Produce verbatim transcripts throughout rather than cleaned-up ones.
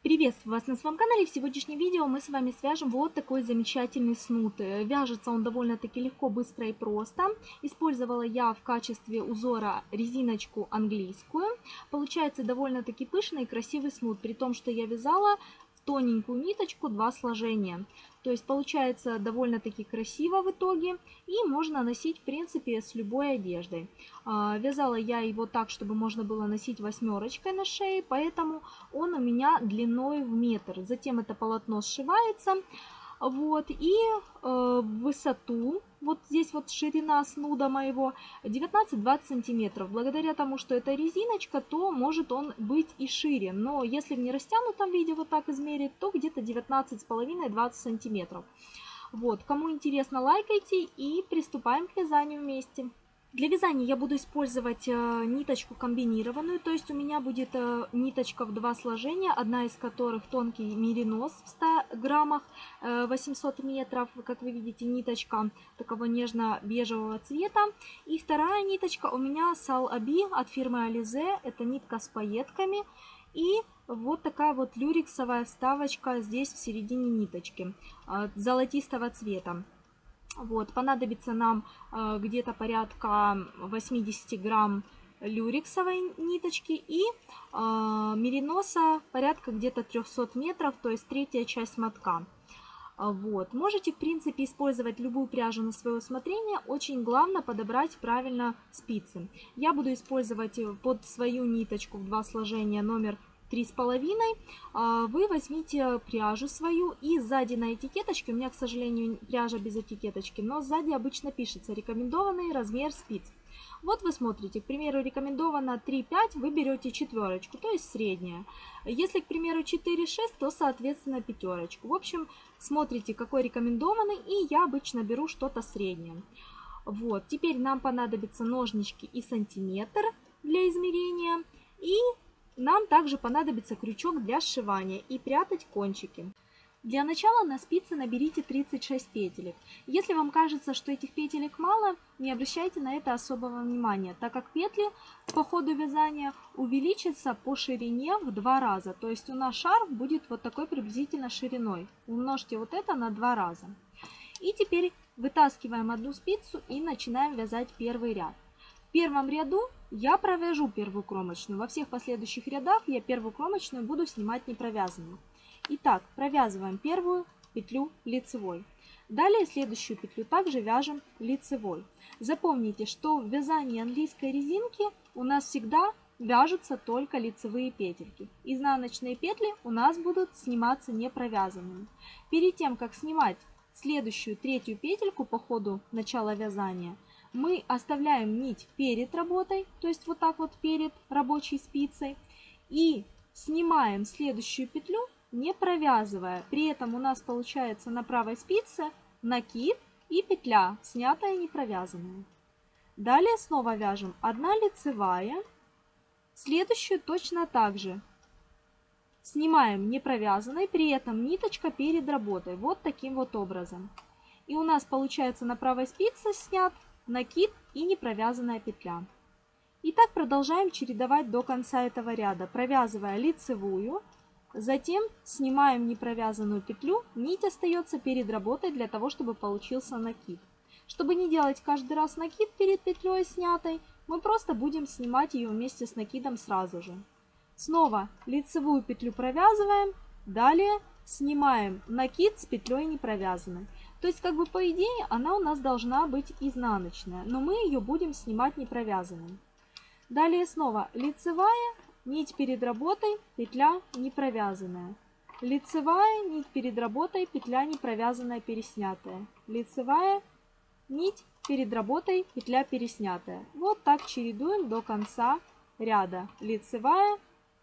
Приветствую вас на своем канале. В сегодняшнем видео мы с вами свяжем вот такой замечательный снуд. Вяжется он довольно-таки легко, быстро и просто. Использовала я в качестве узора резиночку английскую. Получается довольно-таки пышный и красивый снуд, при том, что я вязала в тоненькую ниточку два сложения. То есть получается довольно-таки красиво в итоге, и можно носить в принципе с любой одеждой. Вязала я его так, чтобы можно было носить восьмерочкой на шее, поэтому он у меня длиной в метр. Затем это полотно сшивается, вот, и э, в высоту, вот здесь вот ширина снуда моего девятнадцать-двадцать сантиметров. Благодаря тому, что это резиночка, то может он быть и шире. Но если в нерастянутом виде вот так измерить, то где-то девятнадцать с половиной — двадцать сантиметров. Вот, кому интересно, лайкайте и приступаем к вязанию вместе. Для вязания я буду использовать э, ниточку комбинированную, то есть у меня будет э, ниточка в два сложения, одна из которых тонкий меринос в ста граммах, э, восемьсот метров, как вы видите, ниточка такого нежно-бежевого цвета. И вторая ниточка у меня Сал Аби от фирмы Alize, это нитка с пайетками. И вот такая вот люрексовая вставочка здесь в середине ниточки, э, золотистого цвета. Вот, понадобится нам э, где-то порядка восемьдесят грамм люрексовой ниточки и э, мериноса порядка где-то триста метров, то есть третья часть мотка. Вот. Можете, в принципе, использовать любую пряжу на свое усмотрение. Очень главное подобрать правильно спицы. Я буду использовать под свою ниточку в два сложения номер три с половиной. Вы возьмите пряжу свою, и сзади на этикеточке, у меня, к сожалению, пряжа без этикеточки, но сзади обычно пишется рекомендованный размер спиц. Вот вы смотрите, к примеру, рекомендовано три-пять, вы берете четверочку, то есть средняя. Если, к примеру, четыре-шесть, то, соответственно, пятерочку. В общем, смотрите, какой рекомендованный, и я обычно беру что-то среднее. Вот, теперь нам понадобятся ножнички и сантиметр для измерения, и нам также понадобится крючок для сшивания и прятать кончики. Для начала на спице наберите тридцать шесть петелек. Если вам кажется, что этих петелек мало, не обращайте на это особого внимания, так как петли по ходу вязания увеличатся по ширине в два раза. То есть у нас шарф будет вот такой приблизительно шириной. Умножьте вот это на два раза. И теперь вытаскиваем одну спицу и начинаем вязать первый ряд. В первом ряду я провяжу первую кромочную. Во всех последующих рядах я первую кромочную буду снимать не провязанную. Итак, провязываем первую петлю лицевой. Далее следующую петлю также вяжем лицевой. Запомните, что в вязании английской резинки у нас всегда вяжутся только лицевые петельки. Изнаночные петли у нас будут сниматься не провязанными. Перед тем, как снимать следующую третью петельку по ходу начала вязания, мы оставляем нить перед работой, то есть вот так вот перед рабочей спицей, и снимаем следующую петлю, не провязывая. При этом у нас получается на правой спице накид и петля, снятая не провязанная. Далее снова вяжем одна лицевая, следующую точно так же снимаем не провязанной, при этом ниточка перед работой, вот таким вот образом. И у нас получается на правой спице снят накид и не провязанная петля. И так продолжаем чередовать до конца этого ряда, провязывая лицевую, затем снимаем непровязанную петлю, нить остается перед работой для того, чтобы получился накид. Чтобы не делать каждый раз накид перед петлей снятой, мы просто будем снимать ее вместе с накидом сразу же. Снова лицевую петлю провязываем, далее снимаем накид с петлей не провязанной. То есть, как бы по идее, она у нас должна быть изнаночная, но мы ее будем снимать не провязанной. Далее снова лицевая, нить перед работой, петля не провязанная. Лицевая, нить перед работой, петля не провязанная, переснятая. Лицевая, нить перед работой, петля переснятая. Вот так чередуем до конца ряда. Лицевая,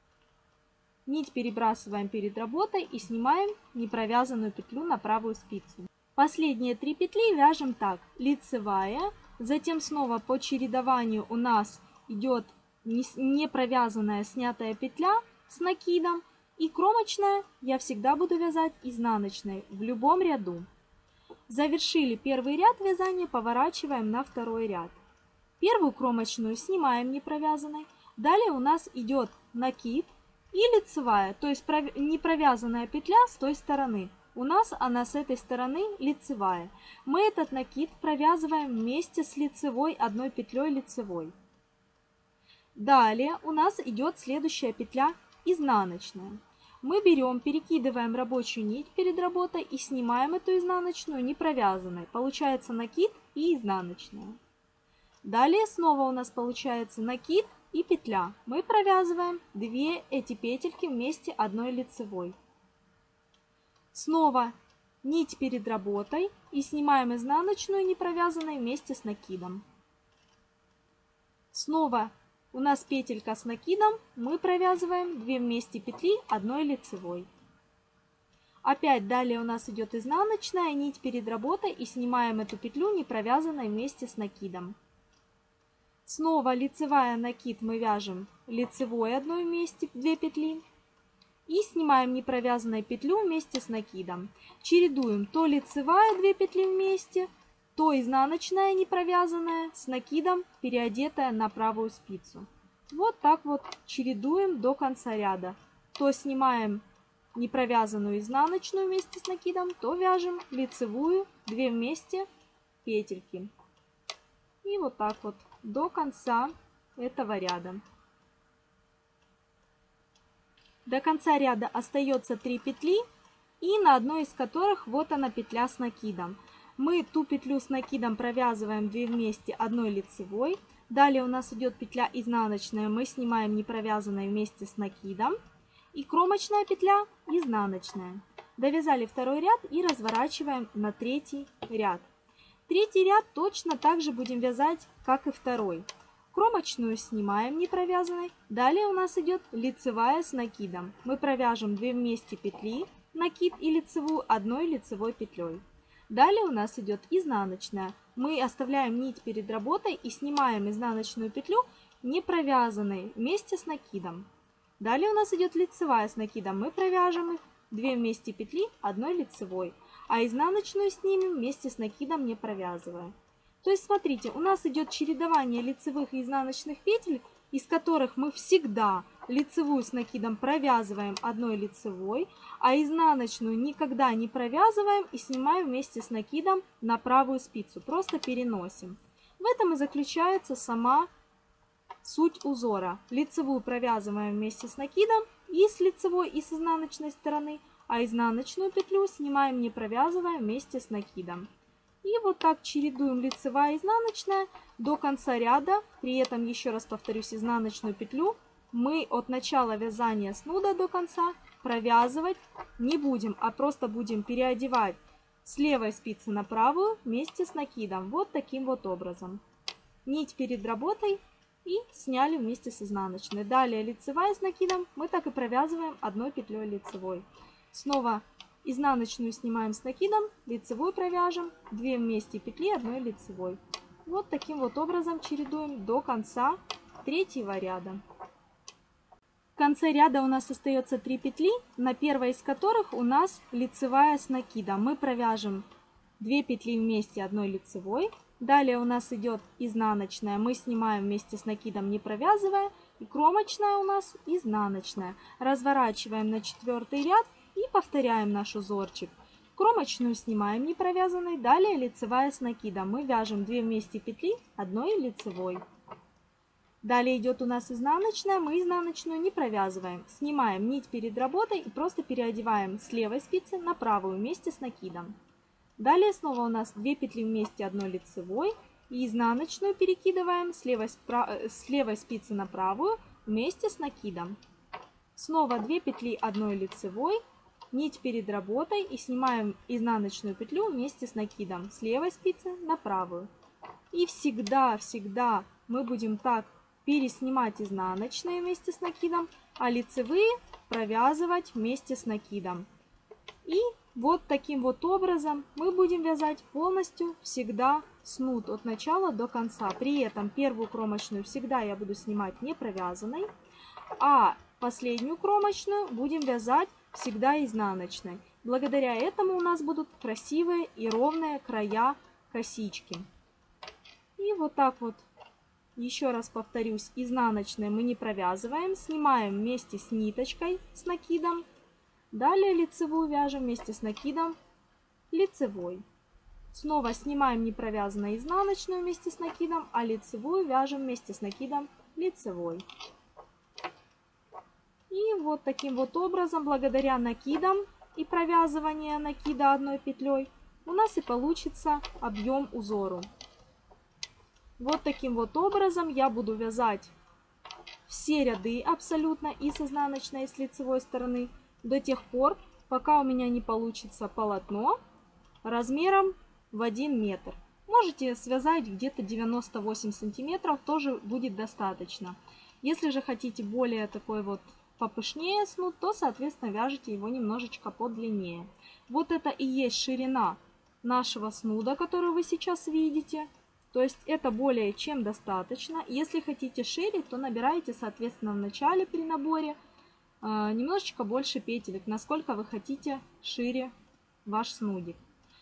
нить перебрасываем перед работой и снимаем непровязанную петлю на правую спицу. Последние три петли вяжем так. Лицевая, затем снова по чередованию у нас идет не провязанная снятая петля с накидом, и кромочная я всегда буду вязать изнаночной в любом ряду. Завершили первый ряд вязания, поворачиваем на второй ряд. Первую кромочную снимаем не провязанной, далее у нас идет накид, И лицевая, то есть не провязанная петля с той стороны. У нас она с этой стороны лицевая. Мы этот накид провязываем вместе с лицевой одной петлей лицевой. Далее у нас идет следующая петля изнаночная. Мы берем, перекидываем рабочую нить перед работой и снимаем эту изнаночную не провязанной. Получается накид и изнаночная. Далее снова у нас получается накид и петля. Мы провязываем две эти петельки вместе одной лицевой. Снова нить перед работой и снимаем изнаночную не провязанной вместе с накидом. Снова у нас петелька с накидом, мы провязываем две вместе петли одной лицевой. Опять далее у нас идет изнаночная, нить перед работой и снимаем эту петлю не провязанной вместе с накидом. Снова лицевая, накид мы вяжем лицевой одной вместе две петли и снимаем не провязанной петлю вместе с накидом. Чередуем то лицевая две петли вместе, то изнаночная не провязанная с накидом, переодетая на правую спицу. Вот так вот чередуем до конца ряда. То снимаем не провязанную изнаночную вместе с накидом, то вяжем лицевую две вместе петельки. И вот так вот до конца этого ряда. До конца ряда остается три петли, и на одной из которых вот она петля с накидом. Мы ту петлю с накидом провязываем две вместе одной лицевой. Далее у нас идет петля изнаночная, мы снимаем не провязанной вместе с накидом. И кромочная петля изнаночная. Довязали второй ряд и разворачиваем на третий ряд. Третий ряд точно так же будем вязать, как и второй. Кромочную снимаем не провязанной. Далее у нас идет лицевая с накидом. Мы провяжем две вместе петли, накид и лицевую одной лицевой петлей. Далее у нас идет изнаночная. Мы оставляем нить перед работой и снимаем изнаночную петлю не провязанной вместе с накидом. Далее у нас идет лицевая с накидом. Мы провяжем их две вместе петли одной лицевой, а изнаночную снимем вместе с накидом не провязывая. То есть смотрите, у нас идет чередование лицевых и изнаночных петель, из которых мы всегда лицевую с накидом провязываем одной лицевой, а изнаночную никогда не провязываем и снимаем вместе с накидом на правую спицу. Просто переносим. В этом и заключается сама суть узора. Лицевую провязываем вместе с накидом и с лицевой, и с изнаночной стороны, а изнаночную петлю снимаем не провязывая вместе с накидом. И вот так чередуем лицевая и изнаночная до конца ряда. При этом, еще раз повторюсь, изнаночную петлю мы от начала вязания снуда до конца провязывать не будем, а просто будем переодевать с левой спицы на правую вместе с накидом. Вот таким вот образом. Нить перед работой и сняли вместе с изнаночной. Далее лицевая с накидом мы так и провязываем одной петлей лицевой. Снова изнаночную снимаем с накидом, лицевой провяжем, две вместе петли одной лицевой. Вот таким вот образом чередуем до конца третьего ряда. В конце ряда у нас остается три петли, на первой из которых у нас лицевая с накидом. Мы провяжем две петли вместе одной лицевой. Далее у нас идет изнаночная, мы снимаем вместе с накидом не провязывая. И кромочная у нас изнаночная. Разворачиваем на четвертый ряд и повторяем наш узорчик. Кромочную снимаем не провязанной, далее лицевая с накидом. Мы вяжем две вместе петли одной лицевой. Далее идет у нас изнаночная, мы изнаночную не провязываем. Снимаем нить перед работой и просто переодеваем с левой спицы на правую вместе с накидом. Далее снова у нас две петли вместе одной лицевой и изнаночную перекидываем с левой, с левой спицы на правую вместе с накидом. Снова две петли одной лицевой, нить перед работой и снимаем изнаночную петлю вместе с накидом с левой спицы на правую. И всегда-всегда мы будем так переснимать изнаночные вместе с накидом, а лицевые провязывать вместе с накидом. И вот таким вот образом мы будем вязать полностью всегда снуд от начала до конца. При этом первую кромочную всегда я буду снимать не провязанной, а последнюю кромочную будем вязать всегда изнаночной. Благодаря этому у нас будут красивые и ровные края косички. И вот так вот Еще раз повторюсь, изнаночной мы не провязываем, снимаем вместе с ниточкой, с накидом. Далее лицевую вяжем вместе с накидом лицевой. Снова снимаем непровязанную изнаночную вместе с накидом, а лицевую вяжем вместе с накидом лицевой. И вот таким вот образом, благодаря накидам и провязыванию накида одной петлей, у нас и получится объем узору. Вот таким вот образом я буду вязать все ряды абсолютно и с изнаночной, и с лицевой стороны до тех пор, пока у меня не получится полотно размером в один метр. Можете связать где-то девяносто восемь сантиметров, тоже будет достаточно. Если же хотите более такой вот попышнее снуд, то, соответственно, вяжите его немножечко подлиннее. Вот это и есть ширина нашего снуда, которую вы сейчас видите. То есть это более чем достаточно. Если хотите шире, то набираете, соответственно, в начале при наборе э, немножечко больше петелек, насколько вы хотите шире ваш снудик.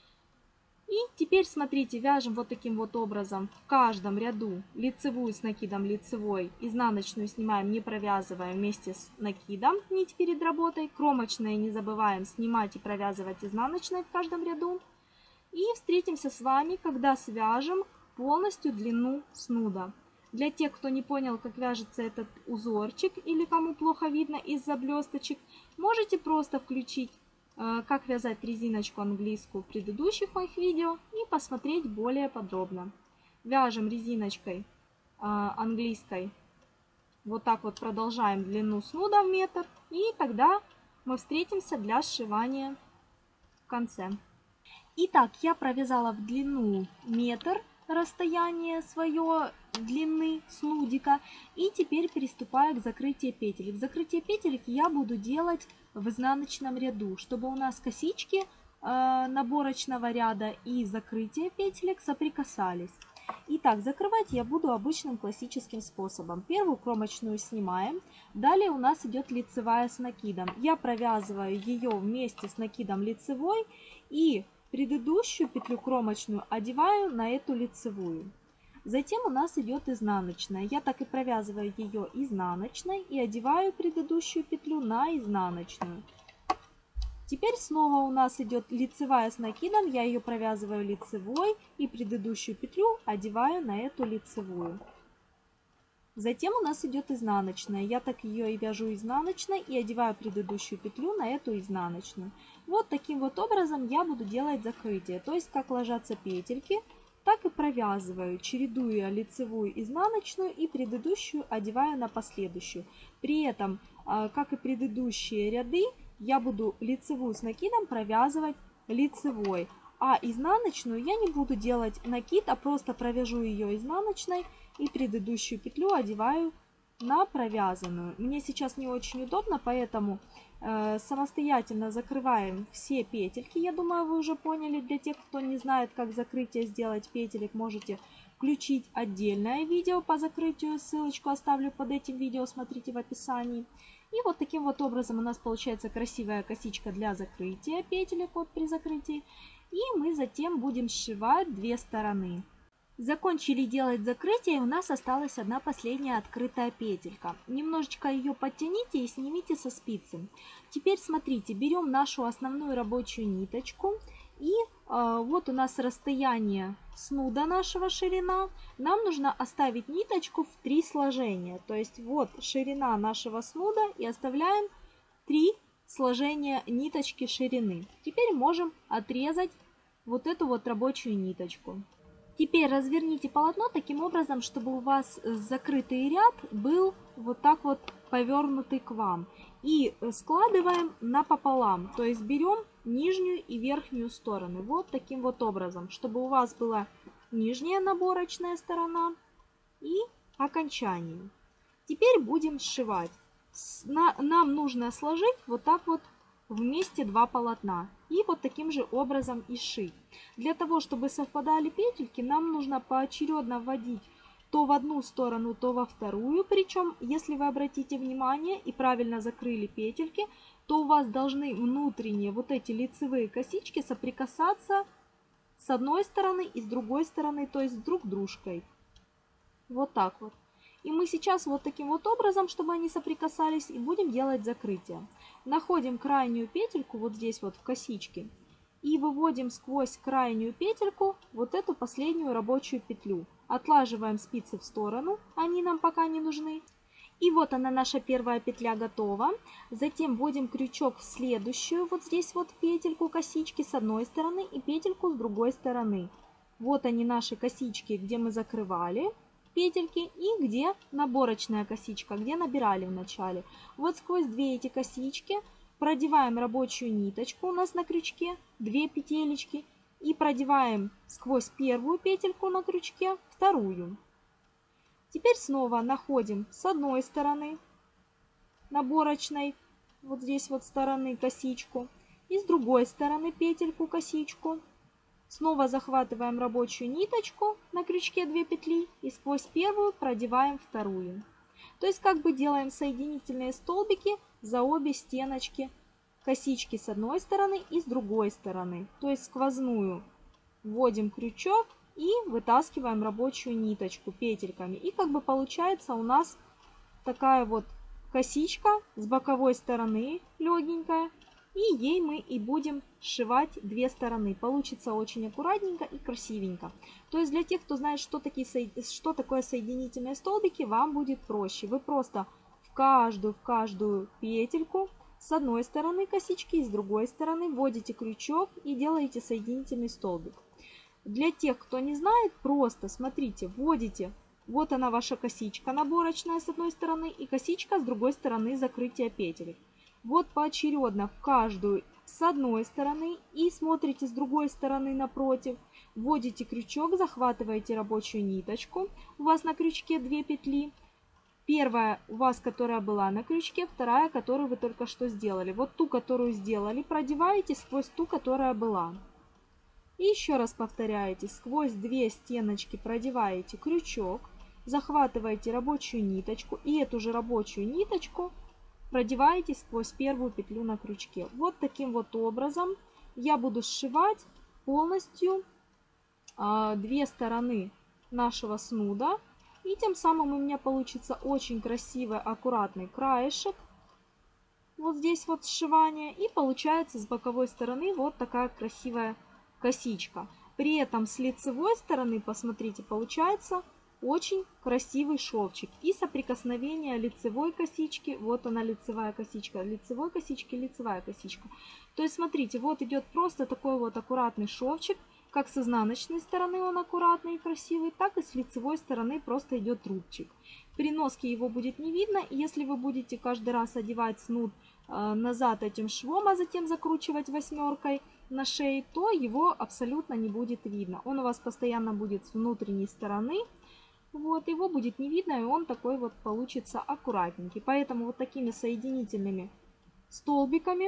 И теперь, смотрите, вяжем вот таким вот образом в каждом ряду лицевую с накидом лицевой, изнаночную снимаем, не провязывая вместе с накидом нить перед работой, кромочные не забываем снимать и провязывать изнаночной в каждом ряду. И встретимся с вами, когда свяжем полностью длину снуда. Для тех, кто не понял, как вяжется этот узорчик или кому плохо видно из-за блесточек, можете просто включить, э, как вязать резиночку английскую в предыдущих моих видео и посмотреть более подробно. Вяжем резиночкой э, английской. Вот так вот продолжаем длину снуда в метр. И тогда мы встретимся для сшивания в конце. Итак, я провязала в длину метр расстояние свое длины снудика. И теперь приступаю к закрытию петелек. Закрытие петелек я буду делать в изнаночном ряду, чтобы у нас косички э, наборочного ряда и закрытие петелек соприкасались. Итак, закрывать я буду обычным классическим способом. Первую кромочную снимаем. Далее у нас идет лицевая с накидом. Я провязываю ее вместе с накидом лицевой и предыдущую петлю кромочную одеваю на эту лицевую. Затем у нас идет изнаночная. Я так и провязываю ее изнаночной и одеваю предыдущую петлю на изнаночную. Теперь снова у нас идет лицевая с накидом. Я ее провязываю лицевой и предыдущую петлю одеваю на эту лицевую. Затем у нас идет изнаночная. Я так ее и вяжу изнаночной и одеваю предыдущую петлю на эту изнаночную. Вот таким вот образом я буду делать закрытие. То есть как ложатся петельки, так и провязываю, чередуя лицевую, изнаночную и предыдущую одеваю на последующую. При этом, как и предыдущие ряды, я буду лицевую с накидом провязывать лицевой. А изнаночную я не буду делать накид, а просто провяжу ее изнаночной и предыдущую петлю одеваю на провязанную. Мне сейчас не очень удобно, поэтому э, самостоятельно закрываем все петельки. Я думаю, вы уже поняли. Для тех, кто не знает, как закрытие сделать петелек, можете включить отдельное видео по закрытию. Ссылочку оставлю под этим видео, смотрите в описании. И вот таким вот образом у нас получается красивая косичка для закрытия петелек вот при закрытии. И мы затем будем сшивать две стороны. Закончили делать закрытие, и у нас осталась одна последняя открытая петелька. Немножечко ее подтяните и снимите со спицы. Теперь смотрите, берем нашу основную рабочую ниточку. И э, вот у нас расстояние снуда нашего ширина. Нам нужно оставить ниточку в три сложения. То есть вот ширина нашего снуда и оставляем три сложения ниточки ширины. Теперь можем отрезать вот эту вот рабочую ниточку. Теперь разверните полотно таким образом, чтобы у вас закрытый ряд был вот так вот повернутый к вам. И складываем напополам, то есть берем нижнюю и верхнюю стороны. Вот таким вот образом, чтобы у вас была нижняя наборочная сторона и окончание. Теперь будем сшивать. Нам нужно сложить вот так вот вместе два полотна. И вот таким же образом и сшить. Для того, чтобы совпадали петельки, нам нужно поочередно вводить то в одну сторону, то во вторую. Причем, если вы обратите внимание и правильно закрыли петельки, то у вас должны внутренние вот эти лицевые косички соприкасаться с одной стороны и с другой стороны, то есть друг с дружкой. Вот так вот. И мы сейчас вот таким вот образом, чтобы они соприкасались, и будем делать закрытие. Находим крайнюю петельку вот здесь вот в косичке и выводим сквозь крайнюю петельку вот эту последнюю рабочую петлю. Отлаживаем спицы в сторону, они нам пока не нужны. И вот она, наша первая петля готова. Затем вводим крючок в следующую вот здесь вот петельку косички с одной стороны и петельку с другой стороны. Вот они, наши косички, где мы закрывали петельки, и где наборочная косичка, где набирали в начале. Вот сквозь две эти косички продеваем рабочую ниточку у нас на крючке, две петелечки, и продеваем сквозь первую петельку на крючке вторую. Теперь снова находим с одной стороны наборочной, вот здесь вот стороны косичку, и с другой стороны петельку косичку. Снова захватываем рабочую ниточку на крючке две петли и сквозь первую продеваем вторую. То есть как бы делаем соединительные столбики за обе стеночки косички с одной стороны и с другой стороны. То есть сквозную вводим крючок и вытаскиваем рабочую ниточку петельками. И как бы получается у нас такая вот косичка с боковой стороны легенькая. И ей мы и будем сшивать две стороны. Получится очень аккуратненько и красивенько. То есть для тех, кто знает, что, такие, что такое соединительные столбики, вам будет проще. Вы просто в каждую, в каждую петельку с одной стороны косички и с другой стороны вводите крючок и делаете соединительный столбик. Для тех, кто не знает, просто смотрите, вводите, вот она ваша косичка наборочная с одной стороны и косичка с другой стороны закрытия петель. Вот поочередно в каждую с одной стороны и смотрите с другой стороны напротив. Вводите крючок, захватываете рабочую ниточку. У вас на крючке две петли. Первая у вас, которая была на крючке, вторая, которую вы только что сделали. Вот ту, которую сделали, продеваете сквозь ту, которая была. И еще раз повторяете, сквозь две стеночки продеваете крючок, захватываете рабочую ниточку и эту же рабочую ниточку продеваете сквозь первую петлю на крючке. Вот таким вот образом я буду сшивать полностью а, две стороны нашего снуда. И тем самым у меня получится очень красивый, аккуратный краешек. Вот здесь вот сшивание. И получается с боковой стороны вот такая красивая косичка. При этом с лицевой стороны, посмотрите, получается очень красивый шовчик. И соприкосновение лицевой косички, вот она лицевая косичка, лицевой косички, лицевая косичка. То есть смотрите, вот идет просто такой вот аккуратный шовчик. Как с изнаночной стороны он аккуратный и красивый, так и с лицевой стороны просто идет рубчик. При носке его будет не видно. И если вы будете каждый раз одевать снуд э, назад этим швом, а затем закручивать восьмеркой на шее, то его абсолютно не будет видно. Он у вас постоянно будет с внутренней стороны. Вот, его будет не видно, и он такой вот получится аккуратненький. Поэтому вот такими соединительными столбиками,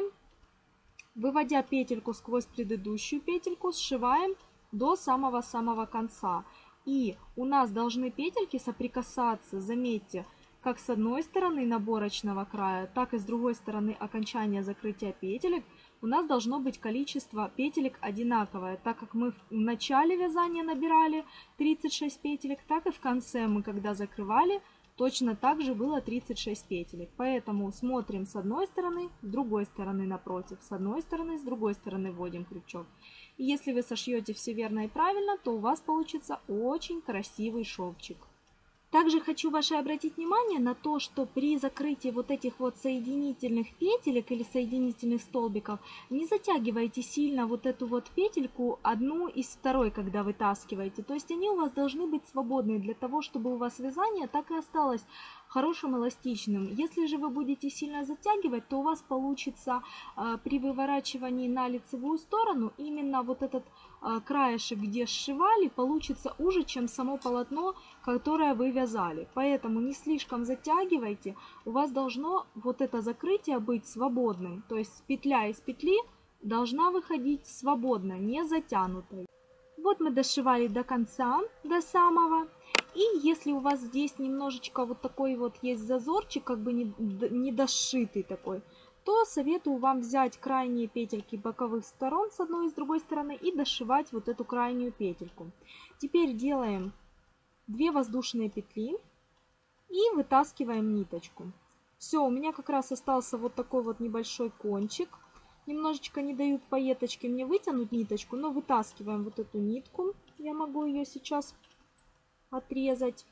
выводя петельку сквозь предыдущую петельку, сшиваем до самого-самого конца. И у нас должны петельки соприкасаться, заметьте, как с одной стороны наборочного края, так и с другой стороны окончания закрытия петелек. У нас должно быть количество петелек одинаковое, так как мы в начале вязания набирали тридцать шесть петелек, так и в конце мы, когда закрывали, точно так же было тридцать шесть петелек. Поэтому смотрим с одной стороны, с другой стороны напротив, с одной стороны, с другой стороны вводим крючок. И если вы сошьете все верно и правильно, то у вас получится очень красивый шовчик. Также хочу ваше обратить внимание на то, что при закрытии вот этих вот соединительных петелек или соединительных столбиков не затягивайте сильно вот эту вот петельку одну из второй, когда вытаскиваете. То есть они у вас должны быть свободные для того, чтобы у вас вязание так и осталось хорошим, эластичным. Если же вы будете сильно затягивать, то у вас получится э, при выворачивании на лицевую сторону именно вот этот э, краешек, где сшивали, получится уже, чем само полотно, которое вы вязали. Поэтому не слишком затягивайте. У вас должно вот это закрытие быть свободным. То есть петля из петли должна выходить свободно, не затянутой. Вот мы дошивали до конца, до самого. И если у вас здесь немножечко вот такой вот есть зазорчик, как бы не, не дошитый такой, то советую вам взять крайние петельки боковых сторон с одной и с другой стороны и дошивать вот эту крайнюю петельку. Теперь делаем две воздушные петли и вытаскиваем ниточку. Все, у меня как раз остался вот такой вот небольшой кончик. Немножечко не дают пайеточки мне вытянуть ниточку, но вытаскиваем вот эту нитку. Я могу ее сейчас отрезать.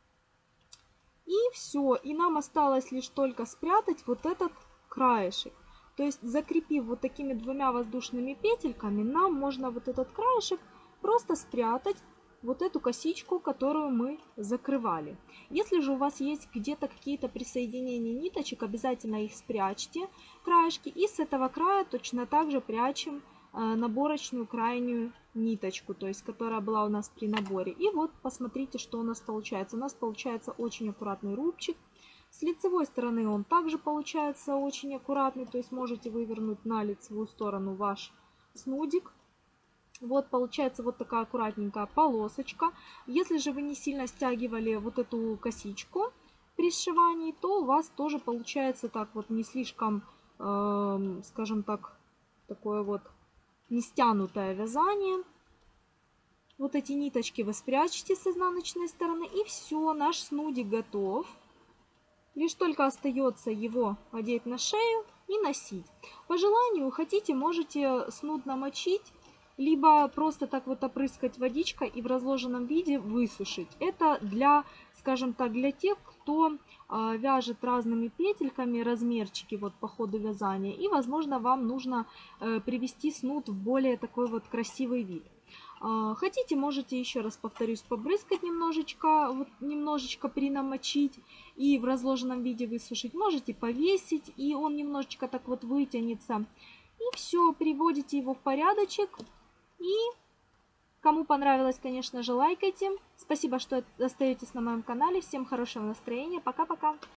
И все. И нам осталось лишь только спрятать вот этот краешек. То есть, закрепив вот такими двумя воздушными петельками, нам можно вот этот краешек просто спрятать вот эту косичку, которую мы закрывали. Если же у вас есть где-то какие-то присоединения ниточек, обязательно их спрячьте, краешки. И с этого края точно так же прячем наборочную крайнюю ниточку, то есть которая была у нас при наборе. И вот посмотрите, что у нас получается. У нас получается очень аккуратный рубчик. С лицевой стороны он также получается очень аккуратный, то есть можете вывернуть на лицевую сторону ваш снудик. Вот получается вот такая аккуратненькая полосочка. Если же вы не сильно стягивали вот эту косичку при сшивании, то у вас тоже получается так вот не слишком, э, скажем так, такое вот не стянутое вязание. Вот эти ниточки вы спрячете с изнаночной стороны, и все, наш снудик готов. Лишь только остается его одеть на шею и носить. По желанию, хотите, можете снуд намочить, либо просто так вот опрыскать водичкой и в разложенном виде высушить. Это для, скажем так, для тех, кто э, вяжет разными петельками размерчики вот по ходу вязания. И, возможно, вам нужно э, привести снуд в более такой вот красивый вид. Э, хотите, можете, еще раз повторюсь, побрызгать немножечко, вот, немножечко принамочить и в разложенном виде высушить. Можете повесить, и он немножечко так вот вытянется. И все, приводите его в порядочек. И кому понравилось, конечно же, лайкайте. Спасибо, что остаетесь на моем канале. Всем хорошего настроения. Пока-пока.